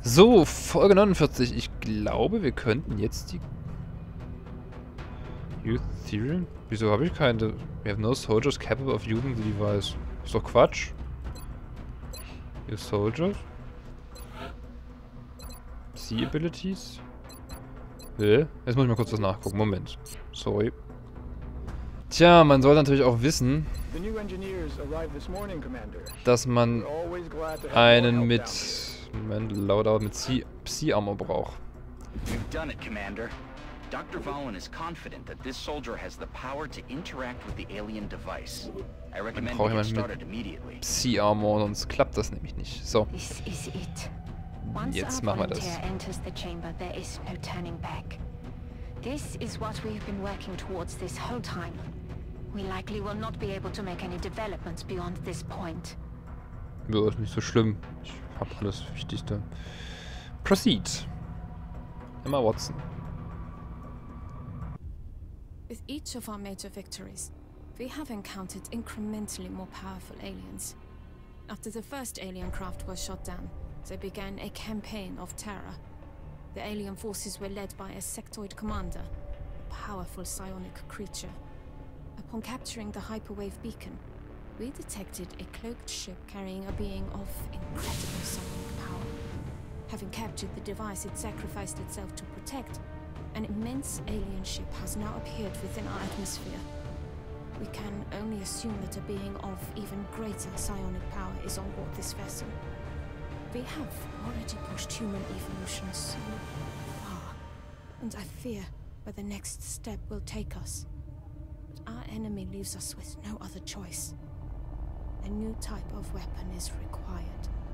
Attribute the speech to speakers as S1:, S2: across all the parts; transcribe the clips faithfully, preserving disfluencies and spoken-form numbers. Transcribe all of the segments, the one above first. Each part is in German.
S1: So, Folge neunundvierzig. Ich glaube, wir könnten jetzt die... Youth Theory? Wieso habe ich keine... We have no soldiers capable of using the device. Ist doch Quatsch. Youth Soldiers? C Abilities? Hä? Jetzt muss ich mal kurz was nachgucken. Moment. Sorry. Tja, man soll natürlich auch wissen, dass man einen mit... Moment, Loadout mit Psi-Armor braucht.
S2: You've done it, Commander. Doctor Valen is confident that this soldier has the power to interact with the alien device. I recommend we get started immediately.
S1: Psi-Armor, sonst klappt das nämlich nicht. So.
S3: This is it. Once
S1: Jetzt
S3: our
S1: machen wir das.
S3: volunteer enters the chamber, there is no turning back. This is what we've been working towards this whole time. We likely will not be able to make any developments beyond this point.
S1: Ja, ist nicht so schlimm. Ich hab alles Wichtigste. Proceed. Emma Watson.
S4: With each of our major victories, we have encountered incrementally more powerful aliens. After the first alien craft was shot down, they began a campaign of terror. The alien forces were led by a sectoid commander, a powerful psionic creature. Upon capturing the hyperwave beacon, we detected a cloaked ship carrying a being of incredible psionic power. Having captured the device it sacrificed itself to protect, an immense alien ship has now appeared within our atmosphere. We can only assume that a being of even greater psionic power is on board this vessel. We have already pushed human evolution so far, and I fear where the next step will take us. But our enemy leaves us with no other choice. A new type of weapon is required.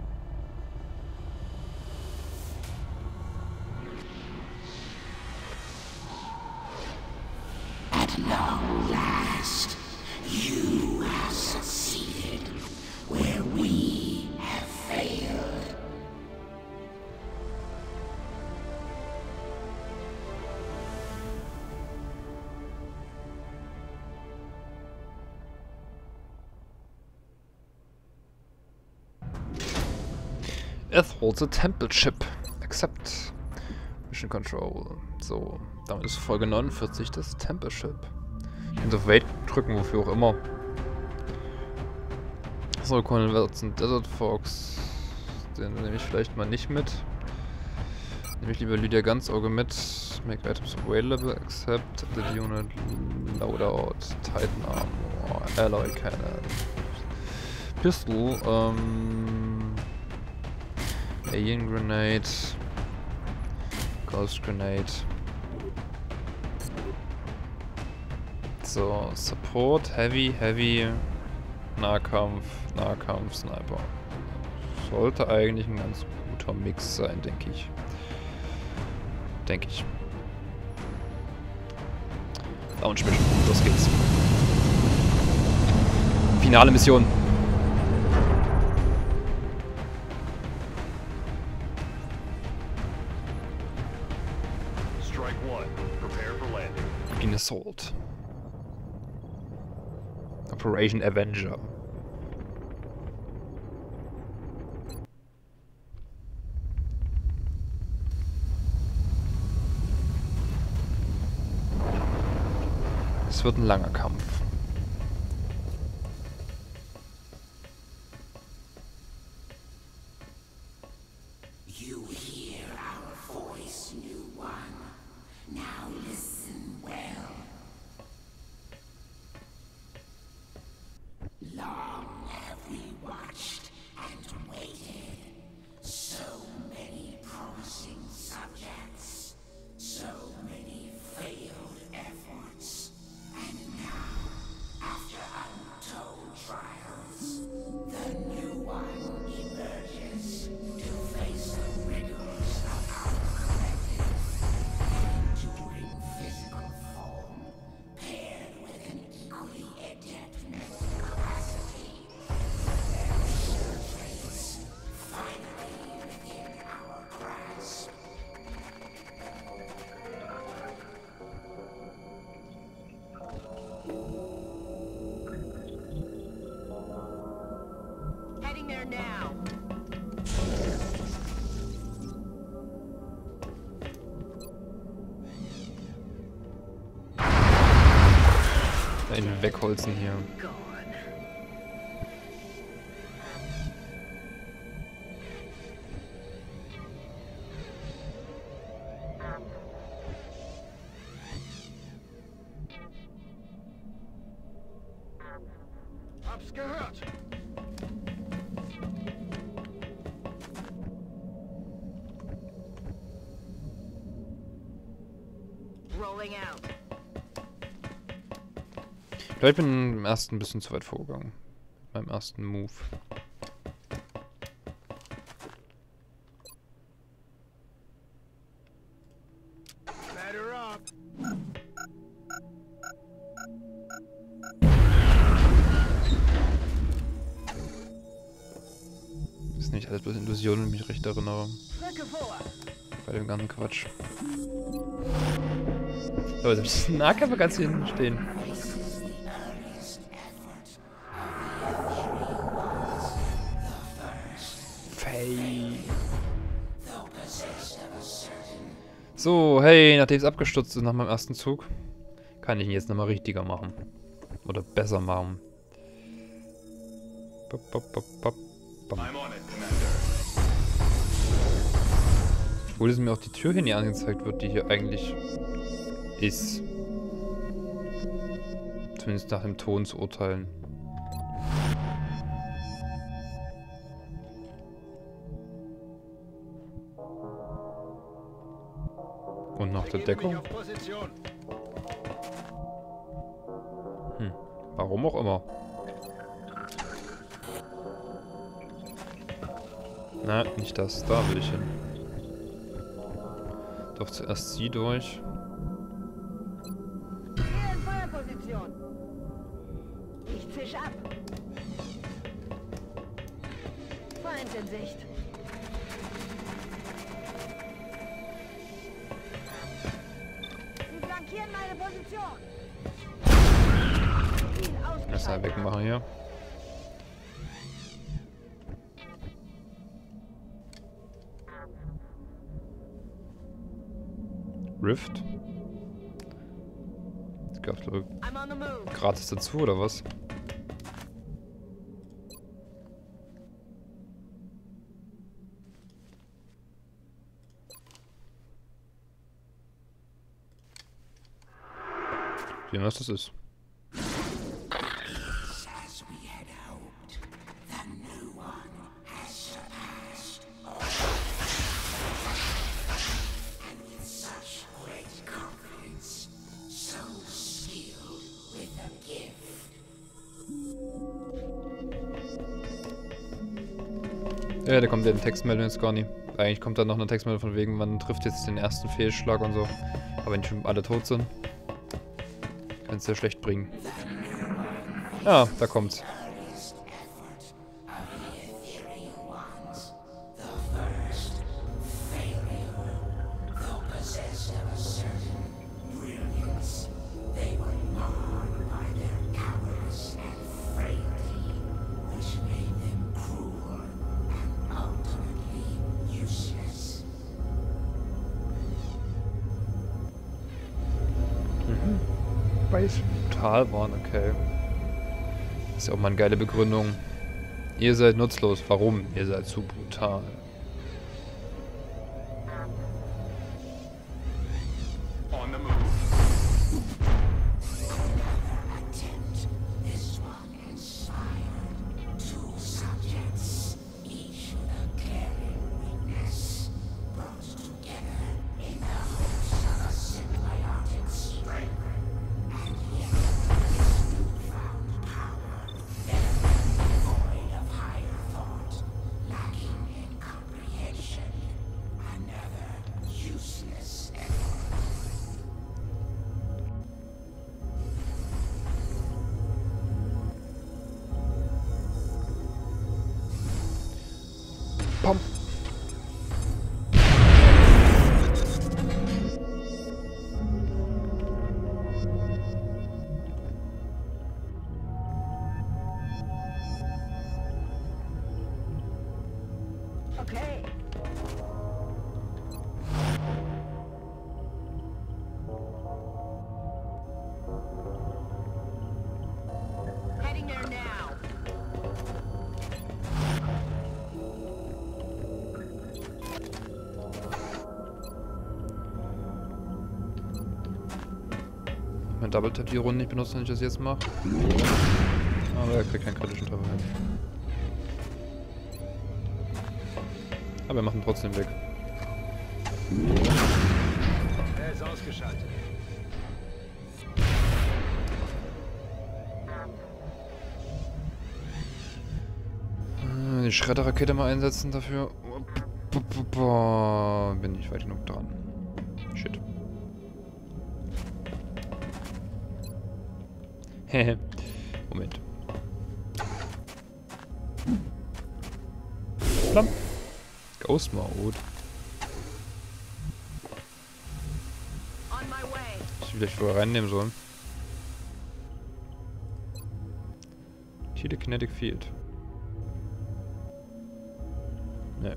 S5: At long last, you have succeeded where we have failed.
S1: Earth holds a temple chip. Accept. Mission Control. So, damit ist Folge neunundvierzig das Temple Chip. Ich kann auf Wait drücken, wofür auch immer. So, Colonel Watson, Desert Fox. Den nehme ich vielleicht mal nicht mit. Nehme ich lieber Lydia Ganzauge mit. Make items available. Accept the unit. Loadout. Titan Armor. Alloy Cannon. Pistol. Ähm... Alien Grenade. Ghost Grenade. So, Support, Heavy, Heavy, Nahkampf, Nahkampf, Sniper. Sollte eigentlich ein ganz guter Mix sein, denke ich. Denke ich. Launch Mission, los geht's. Finale Mission. Begin assault. Operation Avenger. Es wird ein langer Kampf.
S5: You hear our voice, new one. Now listen well. Long have we watched and waited. So many promising subjects, so many failed efforts, and now, after untold trials, the new one emerges to face the rigors of our collective, enduring physical form, paired with an equally adept mental capacity. Their research finally within our grasp.
S3: Heading there now.
S1: Einen wegholzen hier.
S6: Hab's gehört. Rolling out.
S1: Ich glaube, ich bin im ersten ein bisschen zu weit vorgegangen. Beim ersten Move.
S6: Batter up.
S1: Das ist nicht alles bloß Illusionen, wenn ich mich recht erinnere.
S6: Drücke vor.
S1: Bei dem ganzen Quatsch. So, selbst den Nahkämpfer kannst du hinten stehen. Fey. So, hey, nachdem es abgestürzt ist nach meinem ersten Zug, kann ich ihn jetzt nochmal richtiger machen. Oder besser machen. Bop, bop, bop, bop, bom. Obwohl es mir auch die Tür hier nie angezeigt wird, die hier eigentlich ist. Zumindest nach dem Ton zu urteilen. Und nach der Deckung. Hm, warum auch immer. Na, nicht das. Da will ich hin. Doch zuerst sie durch.
S6: Hier in Feuerposition. Ich zisch ab. Feind in Sicht. Sie flankieren meine Position. Ziel ausgeschaltet.
S1: Erstmal wegmachen hier. Rift. Das gab's glaube ich gratis dazu, oder was? Wie was das ist. Ja, da kommt ja eine Textmeldung jetzt gar nicht. Eigentlich kommt da noch eine Textmeldung von wegen, man trifft jetzt den ersten Fehlschlag und so. Aber wenn schon alle tot sind, kann es ja schlecht bringen. Ja, da kommt's. Weil es brutal waren, okay. Das ist ja auch mal eine geile Begründung. Ihr seid nutzlos. Warum? Ihr seid zu brutal. Pom.
S6: Okay.
S1: meine Double Tap die Runde nicht benutzen, wenn ich das jetzt mache. Aber er kriegt keinen kritischen Treffer hin. Aber wir machen trotzdem weg.
S6: Er ist ausgeschaltet.
S1: Die Schredderrakete mal einsetzen dafür. Boah, bin ich weit genug dran. Shit. Hehe. Moment. Plam. Ghost Mode. Ich will vielleicht vorher reinnehmen sollen. Telekinetic Field. Ne.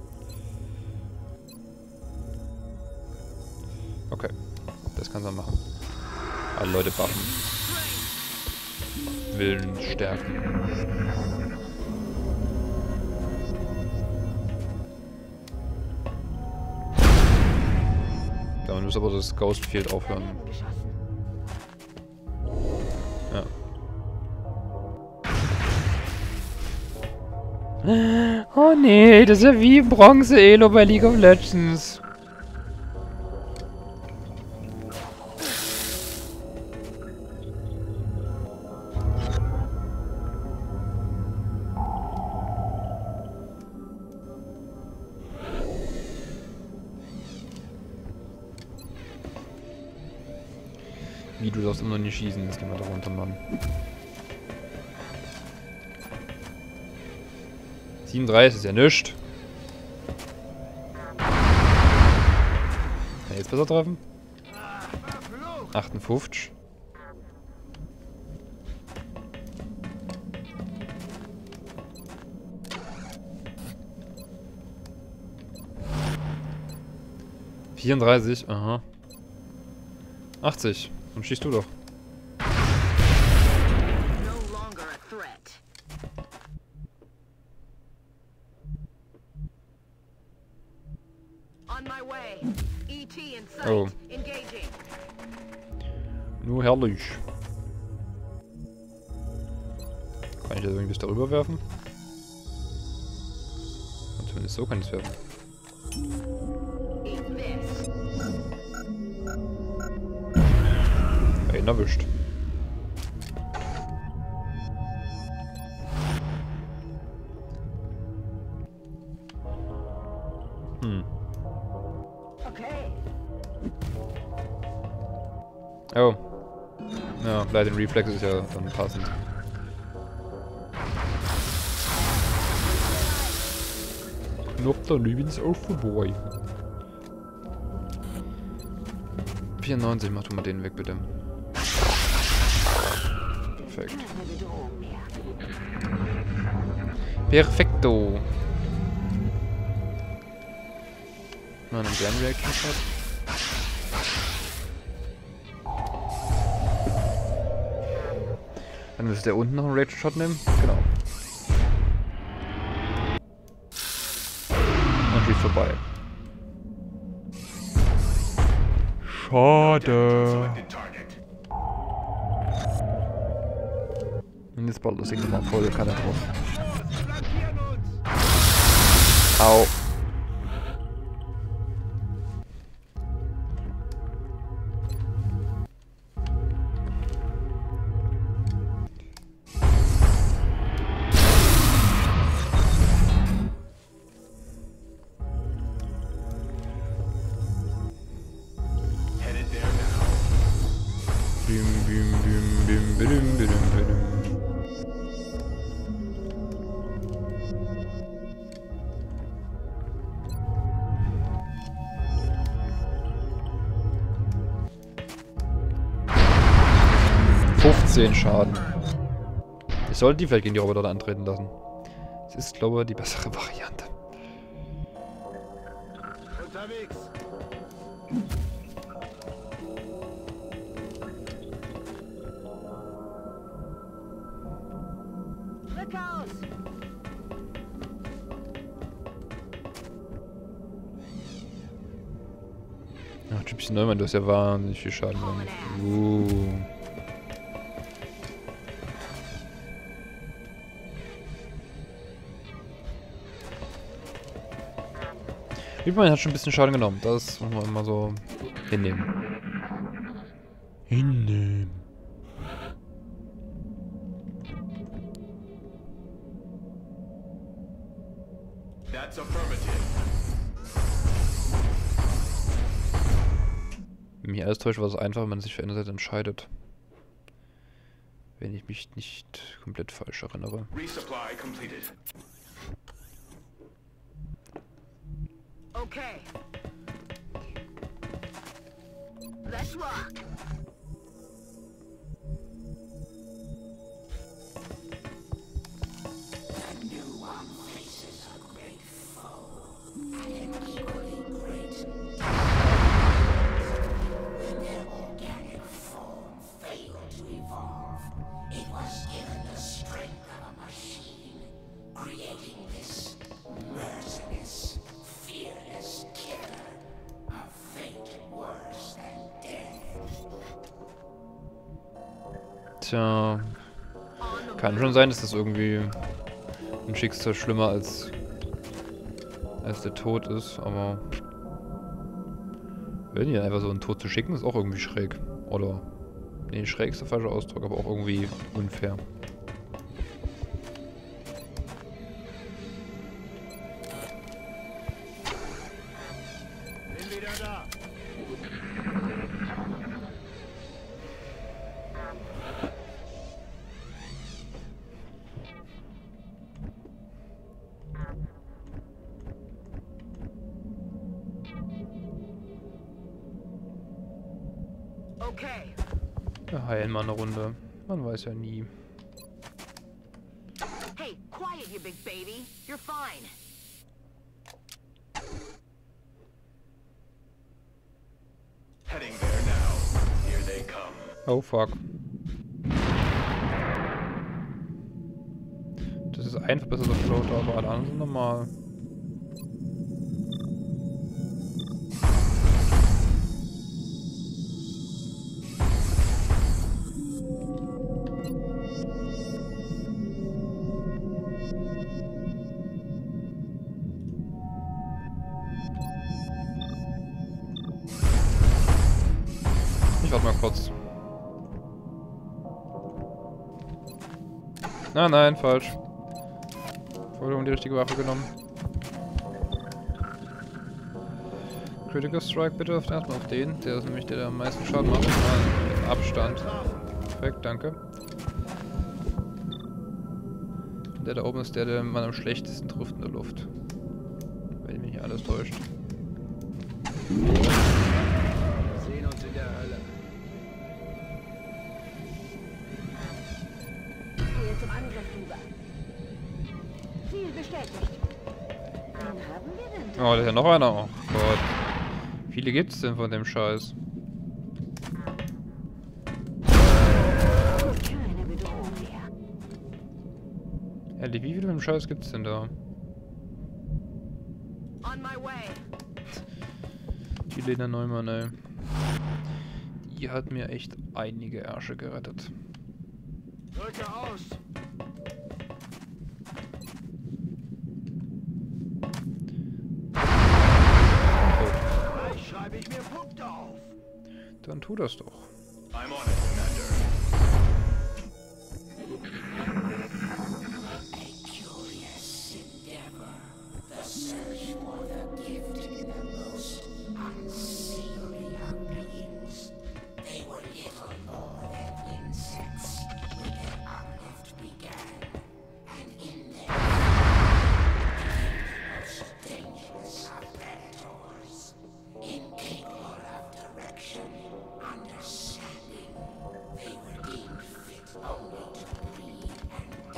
S1: Okay. Das kann man machen. Alle Leute buffen. Willen stärken. Ja, man muss aber das Ghost Field aufhören. Ja. Oh nee, das ist ja wie Bronze-Elo bei League of Legends. Wie, du darfst immer noch nicht schießen, jetzt gehen wir da runter, Mann. siebenunddreißig ist ja nichts. Kann ich jetzt besser treffen? achtundfünfzig. vierunddreißig, aha. achtzig. Dann schießt du doch. Oh. Nur herrlich. Kann ich das irgendwie bis darüber werfen? Und zumindest so kann ich es werfen. Einen erwischt. Hm. Oh. Ja, Light and Reflex ist ja dann passend. Knapp daneben ist auch vorbei. vierundneunzig, mach du mal den weg, bitte. Perfekt. Perfekto. Mal einen Gun Reaction Shot. Dann müsste der unten noch einen Reaction Shot nehmen. Genau. Und schießt vorbei. Schade. Und jetzt baut das Ding nochmal voll, kann er drauf. Au. Bim, bim, bim, bim, bim, bim, bim. fünfzehn Schaden. Ich sollte die vielleicht gegen die Roboter antreten lassen. Das ist, glaube ich, die bessere Variante.
S6: Unterwegs.
S1: Ach, Gypsy Neumann, du hast ja wahnsinnig viel Schaden gemacht. Uh. Liebmann hat schon ein bisschen Schaden genommen. Das muss man immer so hinnehmen. Hinnehmen.
S7: That's affirmative.
S1: Wenn mich alles täuscht, war es einfach, wenn man sich für eine Seite entscheidet. Wenn ich mich nicht komplett falsch erinnere.
S7: Resupply completed.
S6: Okay. Let's rock.
S5: The new one faces a great foe, and an equally great when their organic form failed to evolve, it was given the strength of a machine, creating this merciless, fearless killer, a fate worse than death.
S1: Tja, kann schon sein, dass das irgendwie ein Schicksal schlimmer als als der Tod ist, aber wenn die einfach so einen Tod zu schicken, ist auch irgendwie schräg. Oder, nee, schräg ist der falsche Ausdruck, aber auch irgendwie unfair.
S6: Bin wieder da. Okay.
S1: Wir heilen mal eine Runde. Man weiß ja nie.
S6: Hey, quiet, you big baby. You're fine.
S7: Heading there now. Here they come.
S1: Oh fuck. Das ist ein verbesserter Floater, aber alle anderen sind normal. Ich warte mal kurz. Nein, nein, falsch. Vorher die richtige Waffe genommen. Critical Strike bitte auf, erstmal auf den. Der ist nämlich der, der am meisten Schaden macht. Mit Abstand. Perfekt, danke. Der da oben ist der, der man am schlechtesten trifft in der Luft. Wenn mich nicht alles täuscht.
S6: Wir sehen uns in der Hölle. Gehe zum Angriff rüber. Ziel bestätigt. Wen haben wir denn?
S1: Oh, da ist ja noch einer. Oh Gott. Wie viele gibt's denn von dem Scheiß?
S6: Keine Bedrohung mehr.
S1: Ehrlich, wie viele von dem Scheiß gibt's denn da?
S6: On my way.
S1: Die Lena Neumann, ey. Die hat mir echt einige Ärsche gerettet.
S6: Drücke aus. Gleich schreibe ich mir Punkte auf.
S1: Dann tu das doch.
S7: I'm on it, Commander.
S5: A curious endeavor, the search for the gift in the most unsavory of beings. They were little more than insects when their uplift began, and in their most dangerous of predators, incapable of direction, understanding, they were deemed fit only to breed and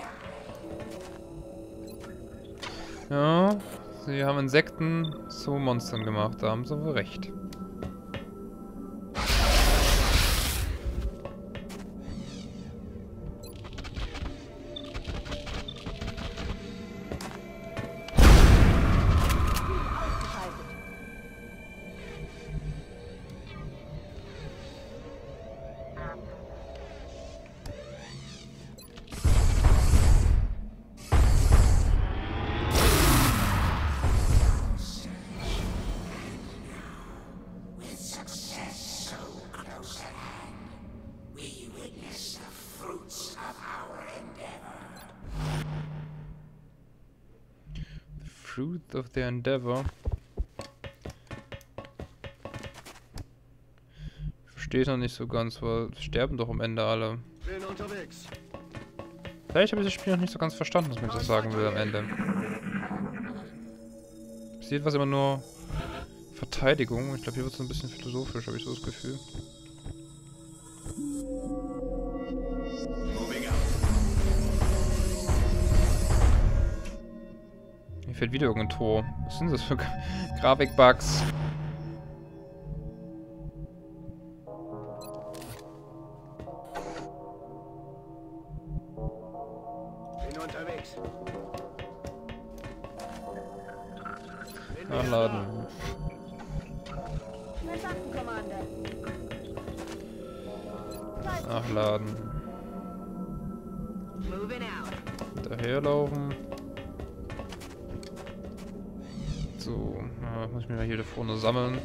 S5: die.
S1: Ja, sie haben Insekten zu Monstern gemacht, da haben sie wohl recht. truth of their endeavor. Verstehe ich noch nicht so ganz, weil sterben doch am Ende alle.
S7: Bin unterwegs.
S1: Vielleicht habe ich das Spiel noch nicht so ganz verstanden, was mir das sagen will am Ende. Passiert was immer nur Verteidigung. Ich glaube, hier wird es ein bisschen philosophisch, habe ich so das Gefühl. Hier fällt wieder irgendein Tor. Was sind das für Grafikbugs?
S7: Bin unterwegs.
S1: Nachladen.
S6: Verstanden, Commander.
S1: Nachladen.
S6: Moving out.
S1: Daherlaufen. So, ja, muss ich mir mal hier da vorne sammeln.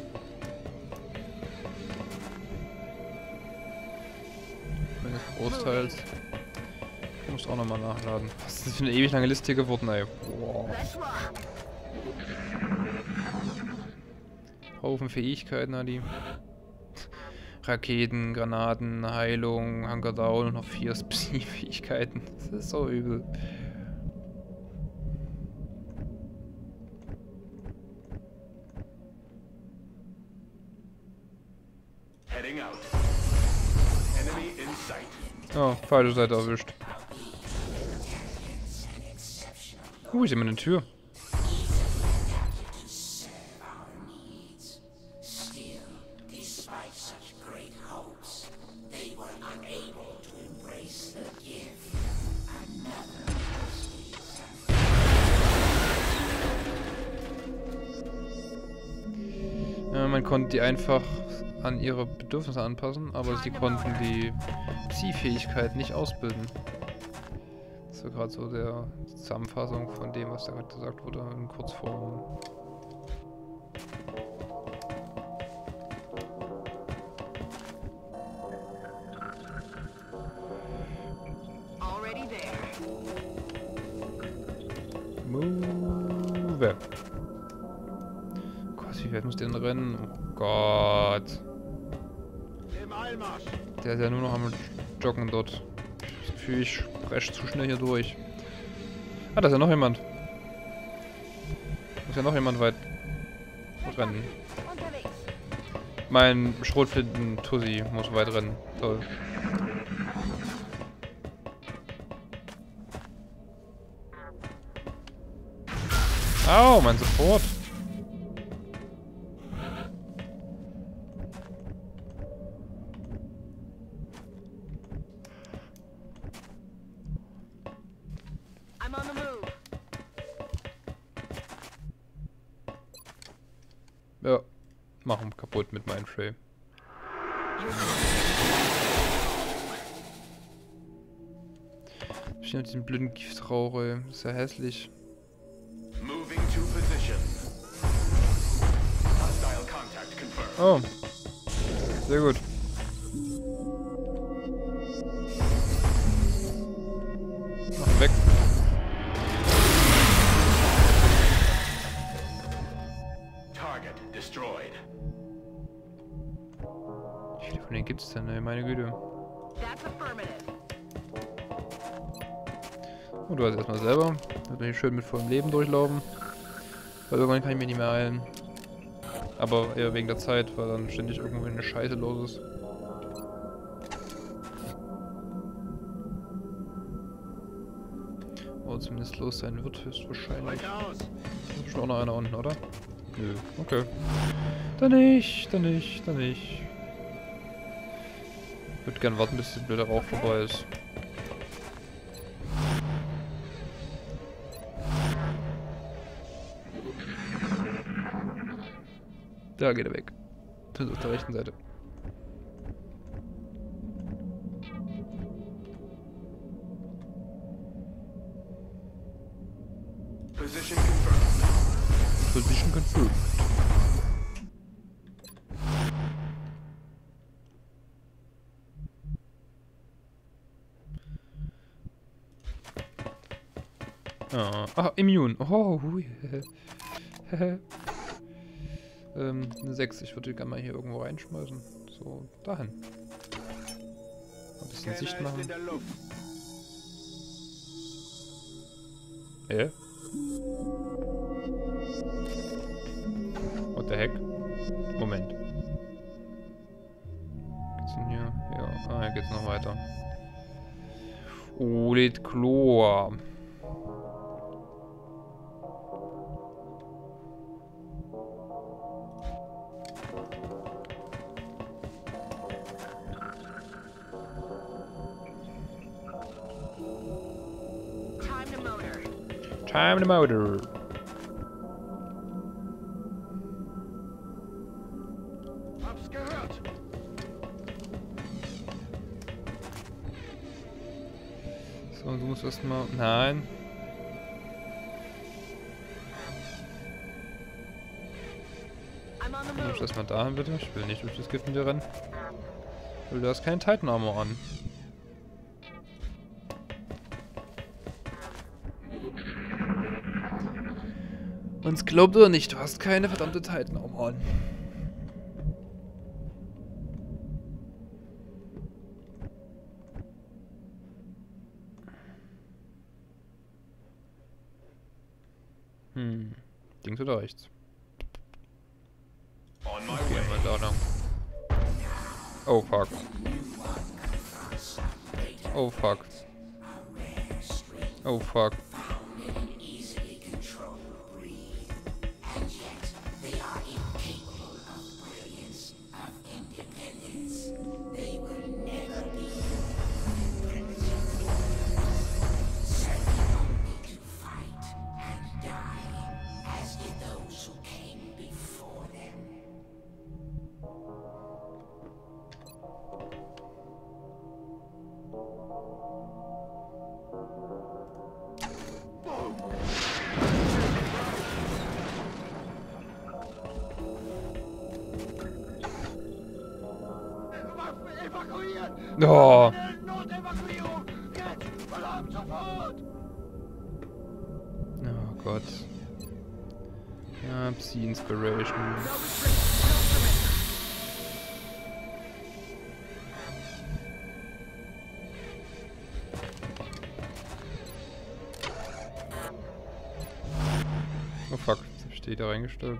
S1: Meines Großteils. Ich muss auch nochmal nachladen. Was ist das für eine ewig lange Liste geworden, ey. Wow. Haufen Fähigkeiten, Adi. Raketen, Granaten, Heilung, Hunker Down und noch vier Fähigkeiten. Das ist so übel.
S7: Heading out. Enemy in sight.
S1: Oh, falsche Seite erwischt. Uh, ich sehe mal eine Tür. Ja, man konnte die einfach an ihre Bedürfnisse anpassen, aber sie konnten die Psi-Fähigkeit nicht ausbilden. Das war gerade so der Zusammenfassung von dem, was da gerade gesagt wurde, in Kurzform. Move. Gott, wie weit muss der denn rennen? Oh Gott.
S7: Im Eilmarsch.
S1: Der ist ja nur noch am Joggen dort. Das Gefühl, ich presche zu schnell hier durch. Ah, da ist ja noch jemand. Da ist ja noch jemand weit rennen. Mein Schrotflinten-Tussi muss weit rennen. Toll. Au, mein Support.
S6: I'm on the move.
S1: Ja, machen kaputt mit meinem Frame. Ich nehme diesen blöden Giftrauch, ey. Das ist ja hässlich.
S7: Moving to position. Hostile contact confirmed.
S1: Oh. Sehr gut. Mach weg.
S7: Target destroyed.
S1: Wie viele von denen gibt's denn, ey? Meine Güte.
S6: That's affirmative.
S1: Und du hast erstmal selber. Wird man hier schön mit vollem Leben durchlaufen. Weil irgendwann kann ich mich nicht mehr heilen. Aber eher wegen der Zeit, weil dann ständig irgendwo eine Scheiße los ist. Wo zumindest los sein wird, höchstwahrscheinlich.
S7: Aus.
S1: Ist schon auch noch einer unten, oder? Nö, okay. Dann nicht, dann nicht, dann nicht. Ich würde gern warten, bis der blöde Rauch vorbei ist. Da geht er weg. Das ist auf der rechten Seite.
S7: Position confirmed.
S1: Position confirmed. Ah. Ach, immun. Oh, hui. ähm, eine sechs. Ich würde die gerne mal hier irgendwo reinschmeißen. So, dahin. Ein bisschen Sicht machen. Hä? What the heck? Moment. Geht's denn hier? Ja, ah, hier geht's noch weiter. Olet Chlor. Time to motor.
S7: Hab's gehört.
S1: So, du musst erstmal. Nein. Du musst erstmal dahin, bitte. Ich will nicht durch das Gift mit dir rennen. Weil du hast keinen Titan Armor an. Uns glaubt oder nicht, du hast keine verdammte Titan Armor an. Hm. Links oder rechts? Okay, mal da lang. Oh fuck. Oh fuck. Oh fuck. Oh. Oh Gott. Ja, Psi-Inspiration. Oh fuck, jetzt hab ich die da reingestellt.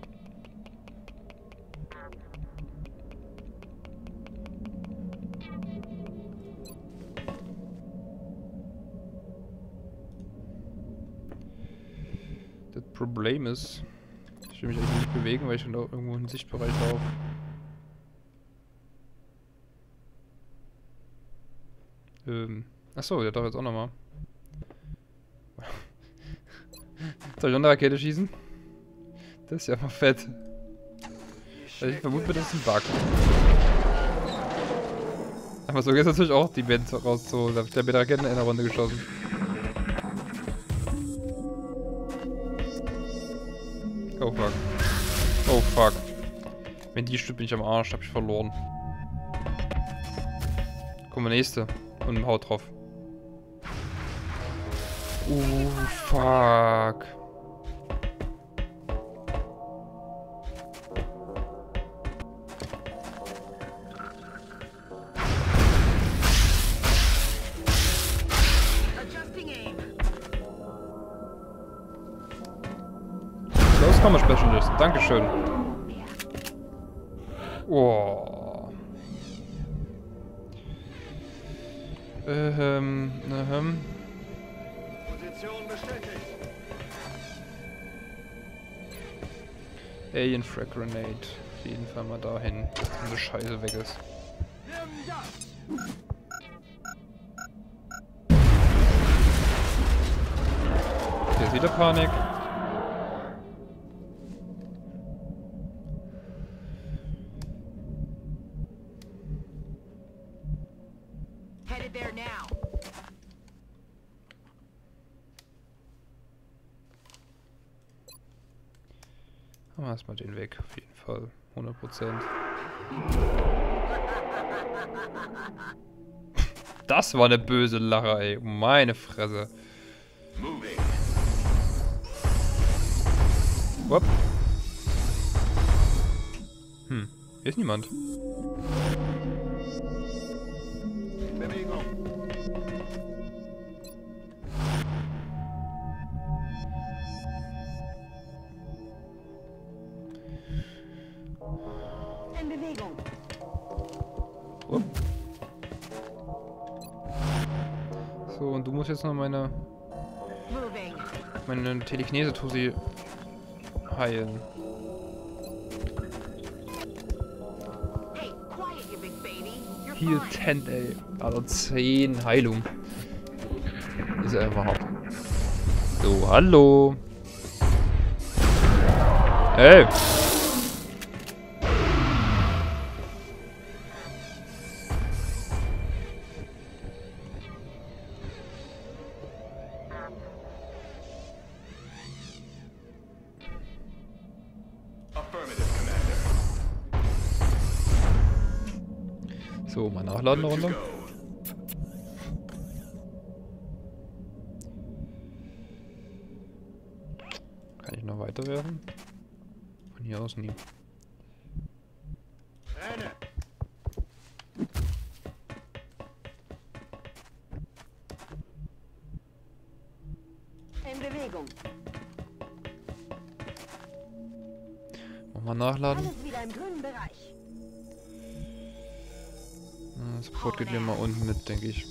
S1: Das Problem ist, ich will mich eigentlich nicht bewegen, weil ich schon irgendwo im Sichtbereich laufe. Ähm, achso, der darf jetzt auch nochmal. Soll ich noch eine Rakete schießen? Das ist ja mal fett. Also ich vermute, das ist ein Bug. Aber so geht es natürlich auch, die Band raus so. Da hab ich mit Raketen in einer Runde geschossen. Oh fuck. Oh fuck. Wenn die stimmt, bin ich am Arsch, hab ich verloren. Guck mal, nächste. Und haut drauf. Oh fuck. Close Specialist, dankeschön. Oh. Ähm, ähm.
S7: Position bestätigt.
S1: Alien Frag Grenade. Auf jeden Fall mal dahin, dass diese Scheiße weg ist.
S7: Nimm das!
S1: Hier ist wieder Panik.
S6: Headed there now.
S1: Machen wir erstmal den weg, auf jeden Fall. hundert Prozent. Das war eine böse Lache, ey. Meine Fresse.
S7: Moving.
S1: Whoop. Hm, hier ist niemand.
S7: Bewegung.
S6: In Bewegung.
S1: Whoop. So, und du musst jetzt noch meine...
S6: Moving.
S1: meine Telekinese-Tusi heilen.
S6: Hey, quiet, you big baby. You're
S1: Heal
S6: fine.
S1: zehn, ey. Also zehn Heilung. Ist ja einfach hart. So, hallo. Ey.
S7: Affirmative, Commander.
S1: So, mal nachladen eine
S7: Good to
S1: Runde.
S7: go.
S1: Kann ich noch weiter werfen? Von hier aus nie.
S7: Eine.
S6: In Bewegung.
S1: Nochmal nachladen.
S6: Alles wieder im grünen Bereich.
S1: Ja, Support geht hier mal unten mit, denke ich.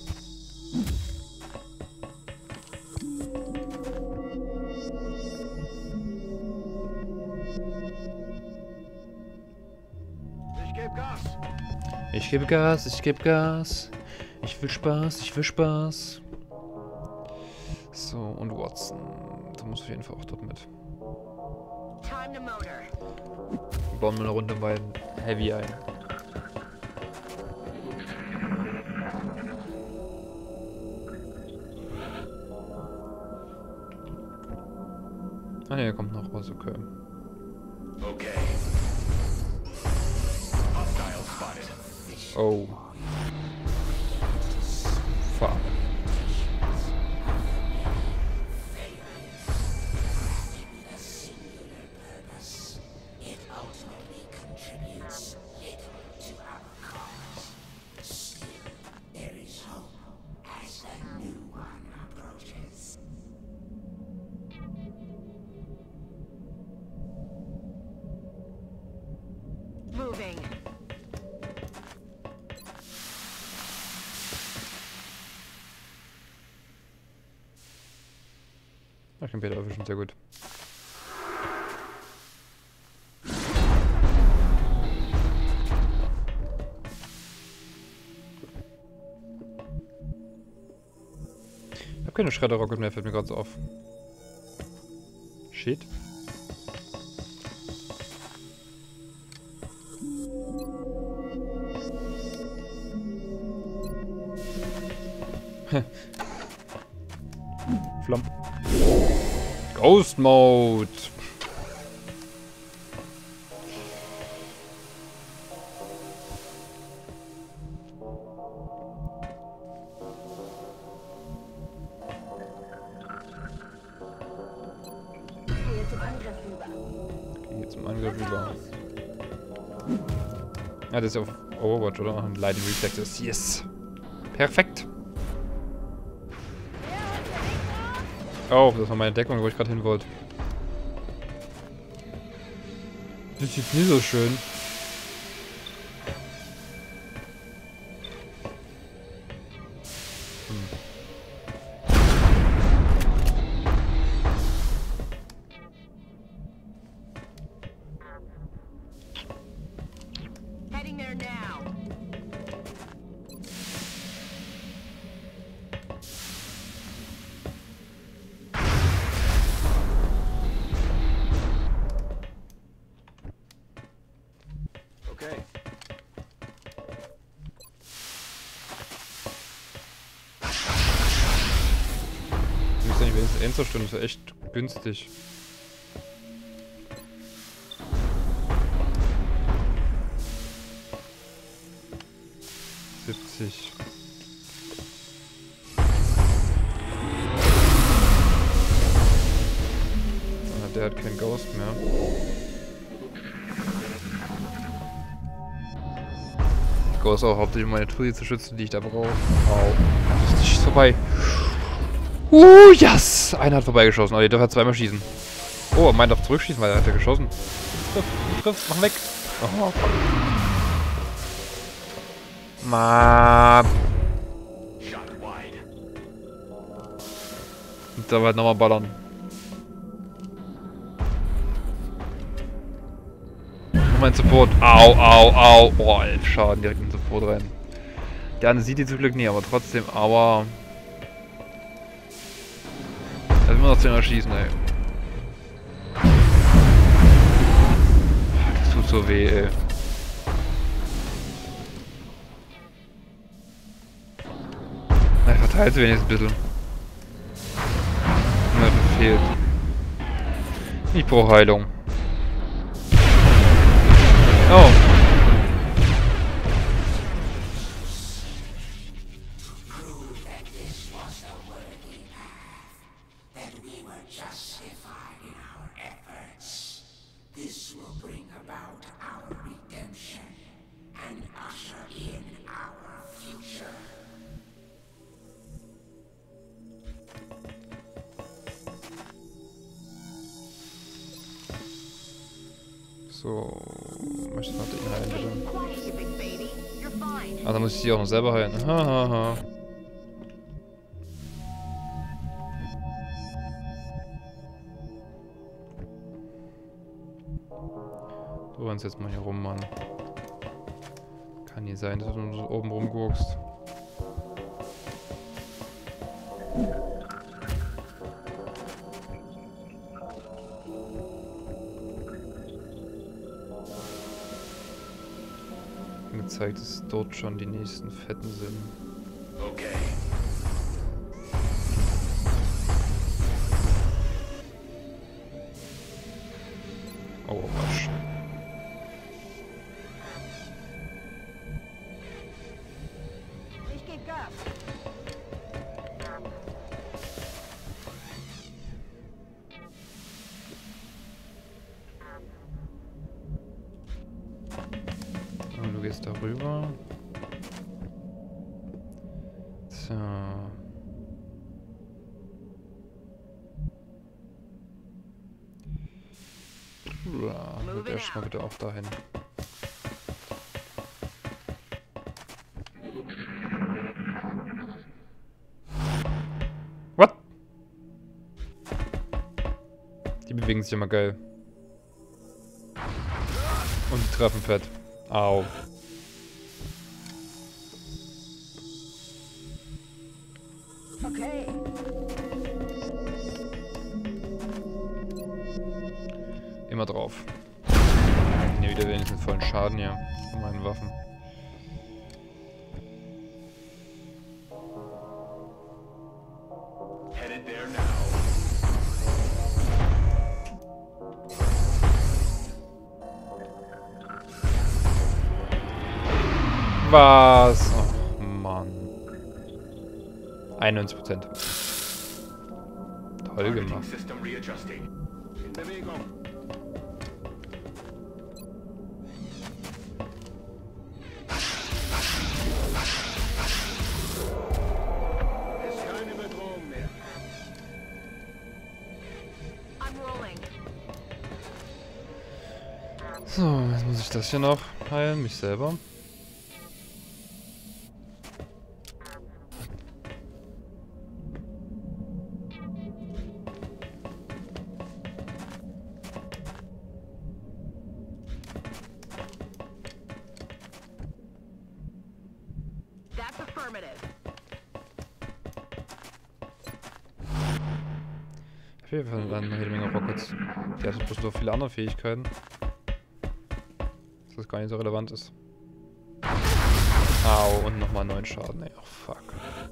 S7: Ich gebe Gas.
S1: Ich gebe Gas, ich gebe Gas. Ich will Spaß, ich will Spaß. So, und Watson. Du musst auf jeden Fall auch dort mit.
S6: Time to motor.
S1: Wir bauen mal eine Runde bei Heavy ein. Ah ne, hier kommt noch was, okay.
S7: Okay. Hostile spotted.
S1: Oh. Fuck.
S5: It ultimately contributes little to our cause. Still, there is hope as the new one approaches.
S6: Moving.
S1: Ich kann Peter erwischen, sehr gut. Ich hab keine Schredder-Rocket mehr, fällt mir gerade so auf. Shit. Flump. Ghost Mode.
S6: Gehe zum Angriff rüber.
S1: Geh zum Angriff rüber. Ja, das ist auf Overwatch, oder? Ein Lightning Reflexes. Yes. Perfekt. Oh, das war meine Deckung, wo ich gerade hin wollte. Das ist jetzt nicht so schön.
S6: Heading there now.
S7: Okay.
S1: Ich muss nicht wenigstens Endzerstörung, das ist echt günstig. siebzig. der hat keinen Ghost mehr. Ghost auch hauptsächlich, um meine Truhe zu schützen, die ich da brauche. Au. Das ist vorbei. Uh, yes! Einer hat vorbeigeschossen, aber der darf zweimal schießen. Oh, meint darf zurückschießen, weil er hat ja geschossen. Triff, triff, mach weg. Oh, fuck. Mann. Und da halt nochmal ballern. Mein Support. Au, au, au. Boah, elf Schaden direkt in den Support rein. Der eine sieht die zum Glück nie, aber trotzdem, aua. Da will man noch zehnmal schießen, ey. Das tut so weh, ey. Na, verteilt sie wenigstens ein bisschen. Na, verfehlt. Ich brauche Heilung. Oh. So, möchte noch den heilen, bitte. Ah, dann muss ich die auch noch selber heilen. Hahaha. Du rennst jetzt mal hier rum, Mann. Kann nie sein, dass du nur so oben rumguckst. Gezeigt, dass dort schon die nächsten Fetten sind.
S7: Okay.
S1: Oh, Quatsch.
S6: Ich geb Gas.
S1: Du gehst da rüber. So. Ja, mit erstmal bitte auch dahin. What? Die bewegen sich immer geil. Und die treffen fett. Au.
S6: Okay.
S1: Immer drauf. Ne, wieder wenigstens vollen Schaden hier von meinen Waffen.
S7: Headed there now.
S1: Was? Ach, Mann. einundneunzig Prozent. Toll gemacht.
S7: System readjusting. In Bewegung. Ist keine Bedrohung mehr.
S3: I'm rolling.
S1: So, jetzt muss ich das hier noch heilen, mich selber.
S3: That's affirmative.
S1: Auf jeden Fall dann eine Menge Rockets. Die hat bloß noch viele andere Fähigkeiten. Dass das gar nicht so relevant ist. Au, und nochmal neun Schaden, ey. Oh fuck.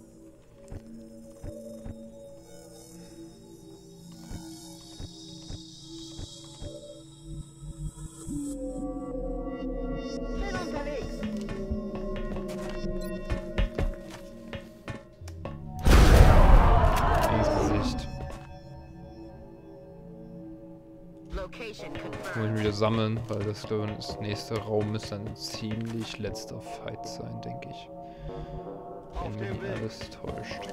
S6: Bin unterwegs.
S1: Ins Gesicht. Muss ich mich wieder sammeln, weil das, glaube ich, das nächste Raum ist ein ziemlich letzter Fight sein, denke ich. Wenn mich nicht alles täuscht.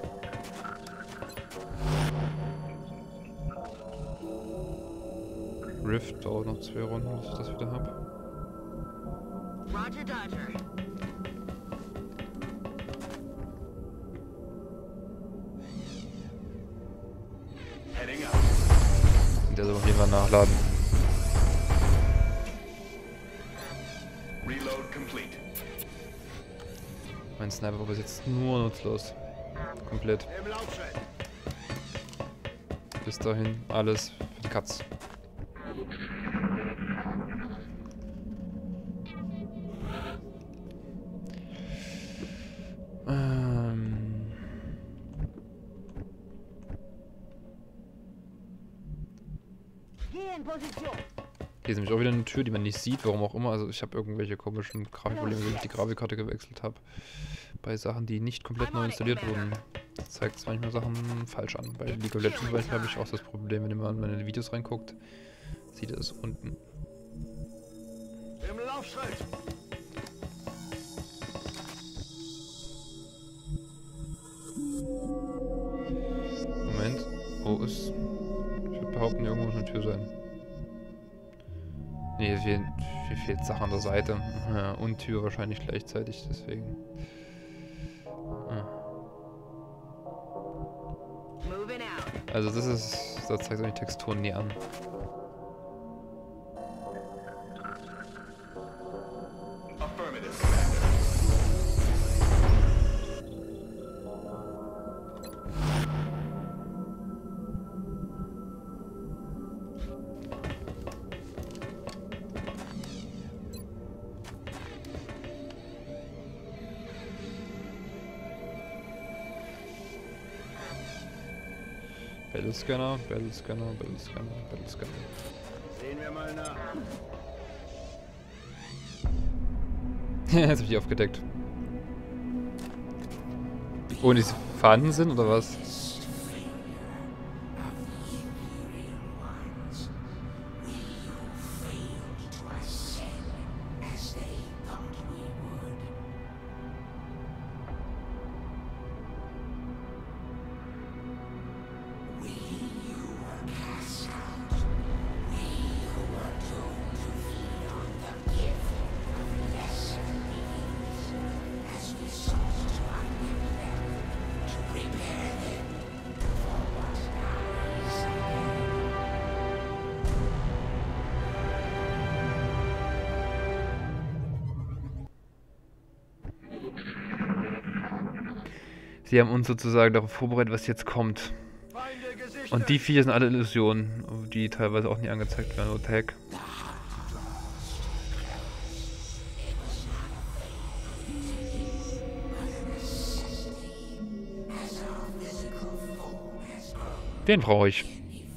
S1: Rift dauert noch zwei Runden, bis ich das wieder habe.
S6: Roger Dodger.
S7: Heading up.
S1: Der soll auf jeden Fall nachladen.
S7: Reload complete.
S1: Mein Sniper war bis jetzt nur nutzlos. Komplett.
S7: Im Laufschritt.
S1: Bis dahin alles für die Katz. Ähm.
S6: Geh in Position.
S1: Hier ist nämlich auch wieder eine Tür, die man nicht sieht, warum auch immer. Also ich habe irgendwelche komischen Grafikprobleme, wenn ich die Grafikkarte gewechselt habe. Bei Sachen, die nicht komplett neu installiert wurden, zeigt es manchmal Sachen falsch an. Bei League of Legends zum Beispiel habe ich auch das Problem, wenn man in meine Videos reinguckt, sieht es unten.
S7: Im Laufschritt.
S1: Moment. Wo ist... Ich würde behaupten, hier irgendwo muss eine Tür sein. Ne, hier fehlt, hier fehlt Sache an der Seite. Ja, und Tür wahrscheinlich gleichzeitig, deswegen. Ja. Also das ist... Da zeigt auch die Texturen nie an.
S7: Affirmative, Commander.
S1: Battlescanner, Battlescanner, Battlescanner, Battlescanner.
S7: Sehen wir mal nach.
S1: Jetzt hab ich die aufgedeckt. Oh, die vorhanden sind oder was? Sie haben uns sozusagen darauf vorbereitet, was jetzt kommt. Und die vier sind alle Illusionen, die teilweise auch nie angezeigt werden, nur Tag. Den brauche ich.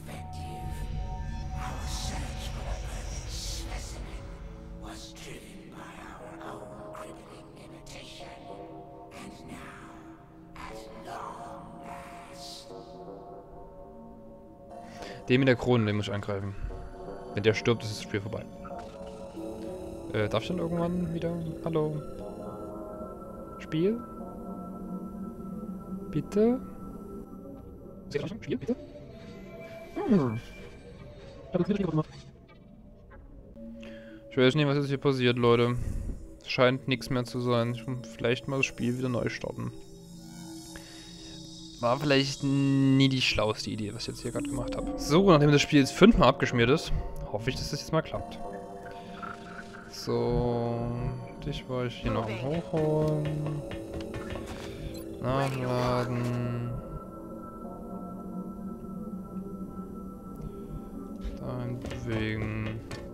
S1: Den mit der Krone, den muss ich angreifen. Wenn der stirbt, ist das Spiel vorbei. Äh, darf ich dann irgendwann wieder? Hallo? Spiel? Bitte? Spiel, bitte? Hm. Ich weiß nicht, was jetzt hier passiert, Leute. Es scheint nichts mehr zu sein. Ich muss vielleicht mal das Spiel wieder neu starten. War vielleicht nie die schlauste Idee, was ich jetzt hier gerade gemacht habe. So, nachdem das Spiel jetzt fünfmal abgeschmiert ist, hoffe ich, dass das jetzt mal klappt. So, dich wollte ich hier noch hochholen. Nachladen. Dahin bewegen.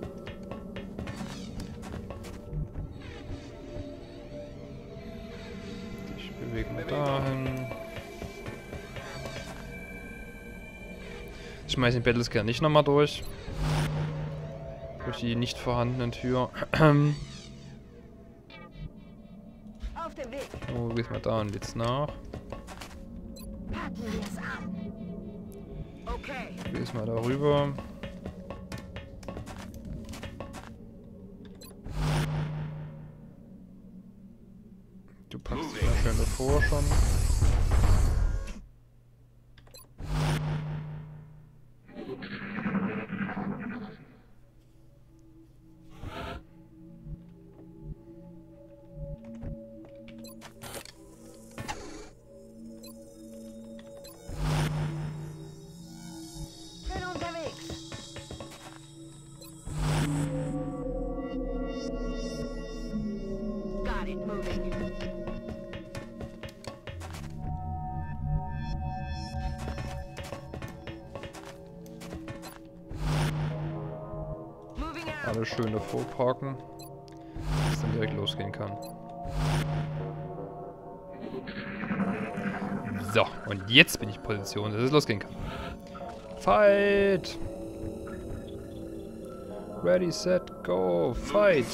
S1: Dich bewegen wir dahin. Ich schmeiße den Battlescanner nicht nochmal durch. Durch die nicht vorhandene Tür.
S6: Auf dem Weg.
S1: Oh, gehst mal da und jetzt nach.
S6: Packen wir es an. Okay.
S1: Gehst mal darüber. schön davor schon. Alle schön davor parken, dass es dann direkt losgehen kann. So, und jetzt bin ich in Position, dass es losgehen kann. Fight! Ready, set, go, fight!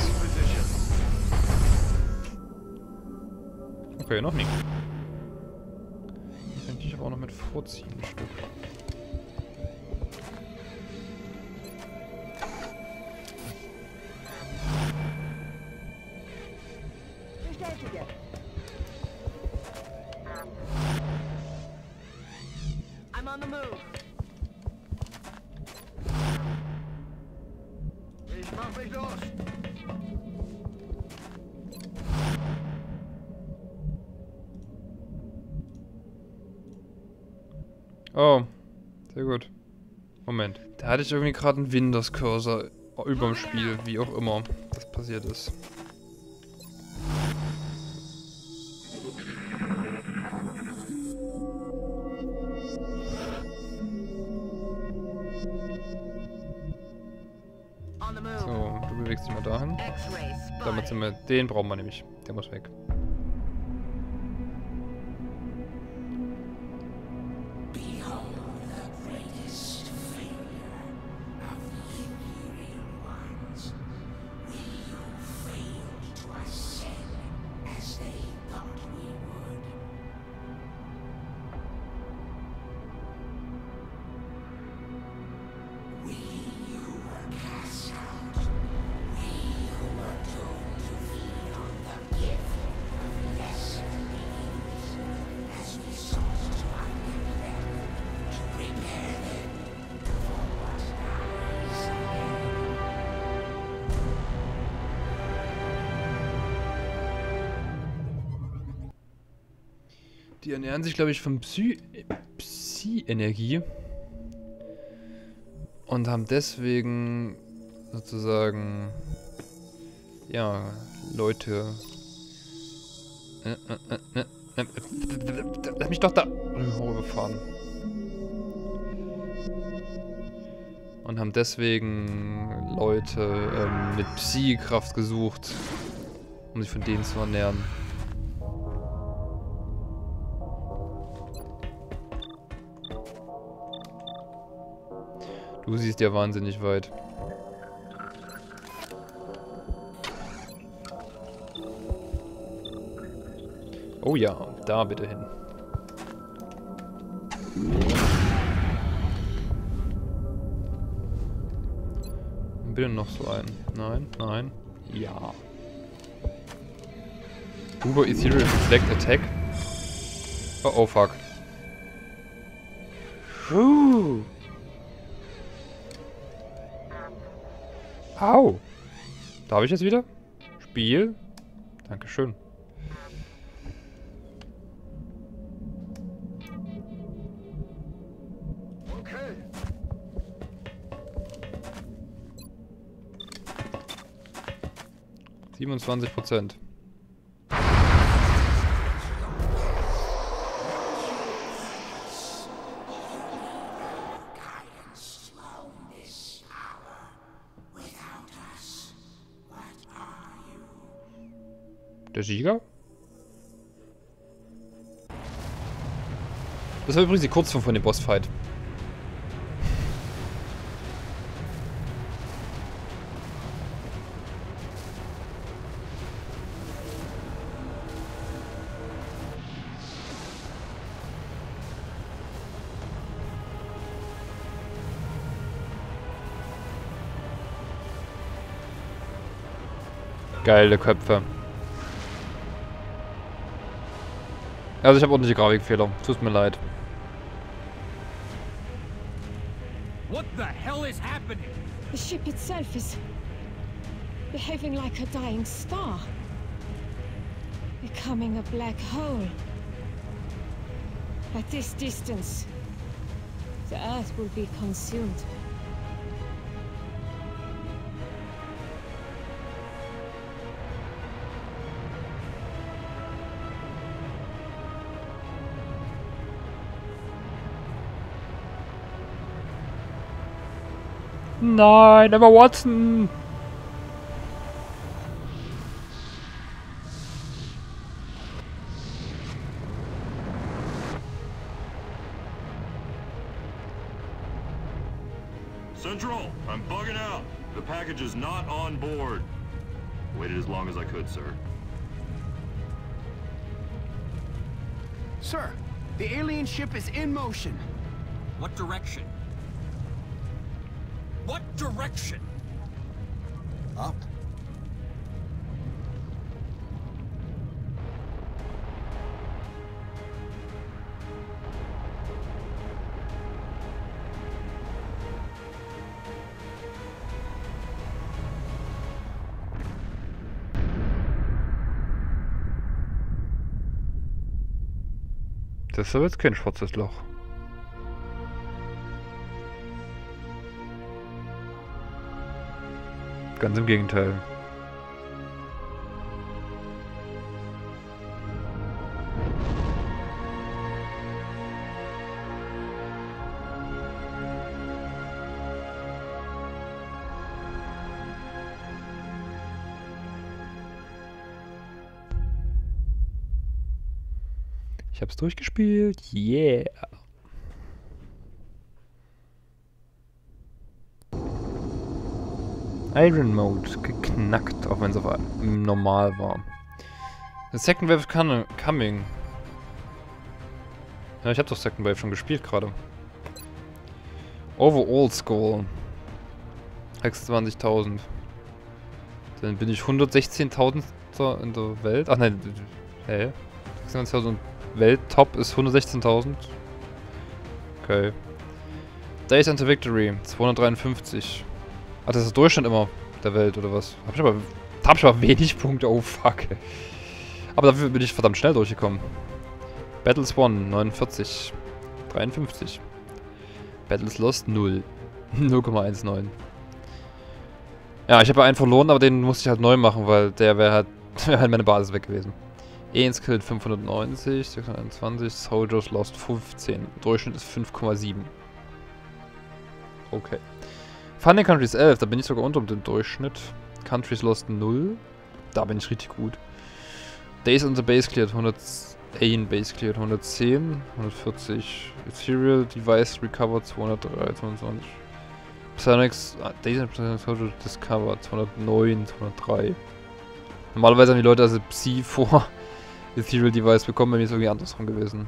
S1: Okay, noch nie. Könnte ich aber auch noch mit vorziehen, ein Stück.
S6: I'm on the move. Ich mach mich los.
S1: Oh, sehr gut. Moment. Da hatte ich irgendwie gerade einen Windows-Cursor überm Spiel, wie auch immer das passiert ist. So, du bewegst dich mal dahin. Damit sind wir. Den brauchen wir nämlich. Der muss weg. Die ernähren sich, glaube ich, von Psy Psy-Energie. Und haben deswegen sozusagen, ja, Leute. Lass mich doch da hochgefahren. Und haben deswegen Leute ähm, mit Psy-Kraft gesucht, um sich von denen zu ernähren. Du siehst ja wahnsinnig weit. Oh ja, da bitte hin. Und bitte noch so einen. Nein, nein. Ja. Uber Ethereal Reflect Attack. Oh, oh fuck. Puh. Au! Darf ich jetzt wieder? Spiel? Dankeschön.
S6: Okay.
S1: siebenundzwanzig Prozent. Der Sieger? Das war übrigens die Kurzform von dem Bossfight. Geile Köpfe. Also ich habe ordentliche Grafikfehler. Tut mir leid.
S8: What the hell is happening?
S4: The ship itself is behaving like a dying star. Becoming a black hole. At this distance, the Earth will be consumed.
S1: Nein, Emma Watson!
S7: Central, I'm bugging out. The package is not on board. Waited as long as I could, sir.
S8: Sir, the alien ship is in motion. What direction? What direction?
S5: Up.
S1: Das ist aber jetzt kein schwarzes Loch. Ganz im Gegenteil. Ich hab's durchgespielt. Yeah. Iron Mode geknackt, auch wenn es auf normal war. The Second Wave is coming. Ja, ich habe doch Second Wave schon gespielt gerade. Overall Score sechsundzwanzigtausend. Dann bin ich hundertsechzehntausend in der Welt. Ach nein, hä? sechsundzwanzigtausend Welt-Top ist hundertsechzehntausend. Okay. Days into Victory zweihundertdreiundfünfzig. Ach, das ist der Durchschnitt immer der Welt, oder was? Hab ich aber, hab ich aber wenig Punkte, oh fuck. Aber dafür bin ich verdammt schnell durchgekommen. Battles won, neunundvierzig. dreiundfünfzig. Battles lost, null. null Komma neunzehn. Ja, ich habe einen verloren, aber den musste ich halt neu machen, weil der wäre halt, wär halt meine Basis weg gewesen. Aliens killed fünfhundertneunzig, sechshunderteinundzwanzig, Soldiers lost fünfzehn. Durchschnitt ist fünf Komma sieben. Okay. Funding Countries elf, da bin ich sogar unter dem Durchschnitt. Countries lost null. Da bin ich richtig gut. Days on the Base cleared hundertzehn, Base cleared hundertzehn, hundertvierzig. Ethereal Device recovered zweihundertdrei, zweiundzwanzig. Psionics, ah, Days on Psionics Soldier discovered zweihundertneun, zweihundertdrei. Normalerweise haben die Leute also Psi vor Ethereal Device bekommen, bei mir ist es irgendwie andersrum gewesen.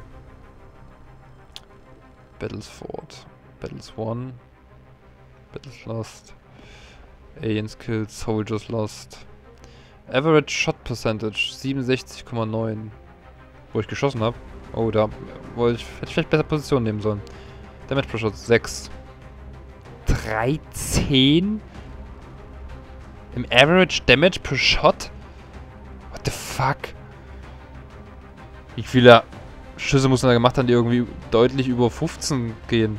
S1: Battles fought. Battles won. Battles lost. Aliens killed, Soldiers lost. Average Shot Percentage siebenundsechzig Komma neun. Wo ich geschossen habe. Oh, da wollte ich, hätte ich vielleicht besser Position nehmen sollen. Damage per Shot sechs. dreizehn? Im Average Damage per Shot? What the fuck? Wie viele Schüsse muss man da gemacht haben, die irgendwie deutlich über fünfzehn gehen?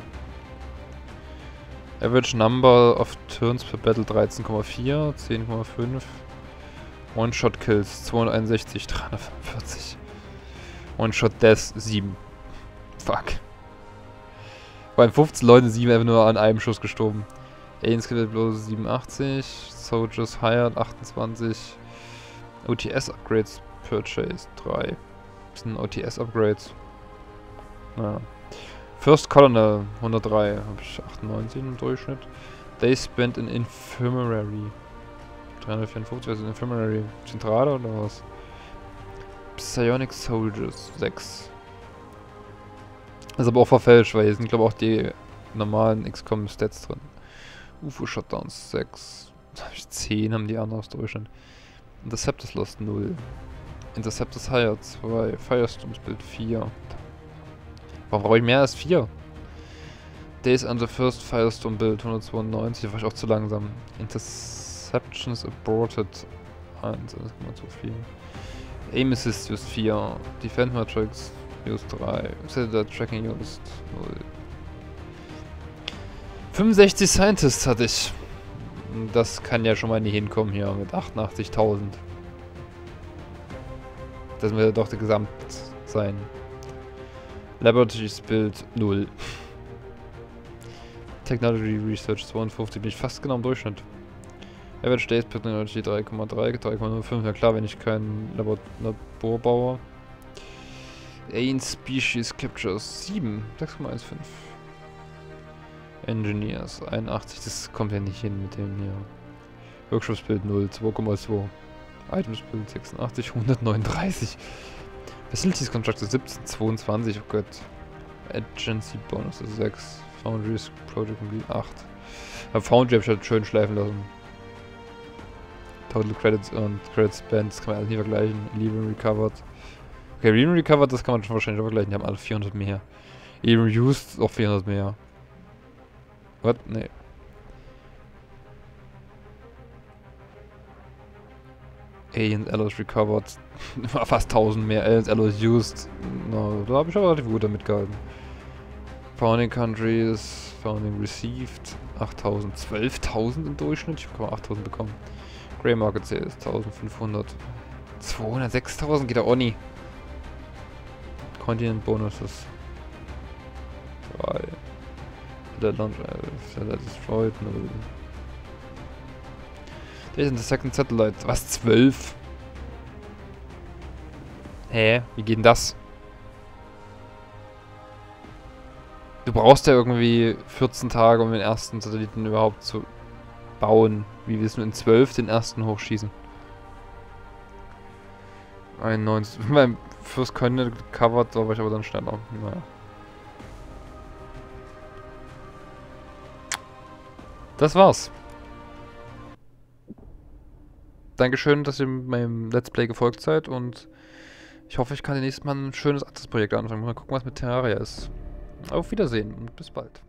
S1: Average Number of Turns per Battle dreizehn Komma vier, zehn Komma fünf. One-Shot Kills zweihunderteinundsechzig, dreihundertfünfundvierzig. One-Shot Deaths sieben. Fuck. Bei fünfzehn Leuten sieben einfach nur an einem Schuss gestorben. Aliens killed bloß siebenundachtzig. Soldiers hired achtundzwanzig. O T S Upgrades purchased drei. Das sind O T S Upgrades. Naja. First Colonel hundertdrei, habe ich achtundneunzig im Durchschnitt. They spent in Infirmary. dreihundertvierundfünfzig, was ist Infirmary? Zentrale oder was? Psionic Soldiers sechs. Das ist aber auch verfälscht, weil hier sind glaube ich auch die normalen X COM Stats drin. U F O Shutdowns sechs. zehn haben die anderen aus Durchschnitt. Interceptors lost null. Interceptors Hire zwei. Firestorms Bild vier. Warum brauche ich mehr als vier? Days under First Firestorm Build hundertzweiundneunzig, da war ich auch zu langsam. Interceptions aborted eins, das ist immer zu viel. Aim Assist used vier. Defend Matrix used drei. Satellite Tracking used null. fünfundsechzig Scientists hatte ich. Das kann ja schon mal nie hinkommen hier mit achtundachtzigtausend. Das muss ja doch der Gesamt sein. Laboratories Build null. Technology Research zweiundfünfzig, bin ich fast genau im Durchschnitt. Average Days per Technology drei Komma drei, drei Komma null fünf, ja klar, wenn ich kein Labor, Labor baue. Alien Species Captures sieben, sechs Komma fünfzehn. Engineers einundachtzig, das kommt ja nicht hin mit dem hier. Workshops Bild null, zwei Komma zwei. Items Bild sechsundachtzig, hundertneununddreißig. Facilities Constructor siebzehn, zweiundzwanzig, oh Gott. Agency Bonus sechs. Foundries Project Complete acht. Aber Foundry hab ich halt schön schleifen lassen. Total Credits und Credits Spent, das kann man alles nie vergleichen. Eleven Recovered. Okay, Eleven Recovered, das kann man schon wahrscheinlich auch vergleichen, die haben alle vierhundert mehr. Eleven Used, auch vierhundert mehr. What? Nee. Aliens Alloys Recovered. Fast tausend mehr. Aliens Alloys Used. No, da habe ich aber relativ gut damit gehalten. Founding Countries, Founding Received, achttausend, zwölftausend im Durchschnitt, ich habe achttausend bekommen. Grey Market Sales, eintausendfünfhundert, zweihundertsechstausend geht ja auch nie. Continent Bonuses, drei. Der Launch, der Destroyed, null. Der ist in der Second Satellite, was, zwölf? Hä, wie geht denn das? Du brauchst ja irgendwie vierzehn Tage, um den ersten Satelliten überhaupt zu bauen. Wie willst du in zwölf den ersten hochschießen? einundneunzig. Beim First Continent covered, da war ich aber dann schneller. Naja. Das war's. Dankeschön, dass ihr meinem Let's Play gefolgt seid und ich hoffe, ich kann nächstes Mal ein schönes anderes Projekt anfangen. Mal gucken, was mit Terraria ist. Auf Wiedersehen und bis bald.